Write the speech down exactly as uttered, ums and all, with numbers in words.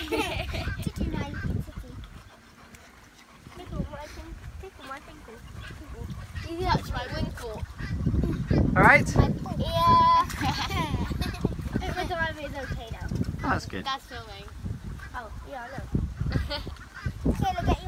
Titty now, you can titty. Tickle my tinkle. Tickle my tinkle. Tickle. You touch my winkle. Alright? Yeah. But the rubber is okay now. Oh, that's good. That's filming. Oh, yeah, I know. Okay, look at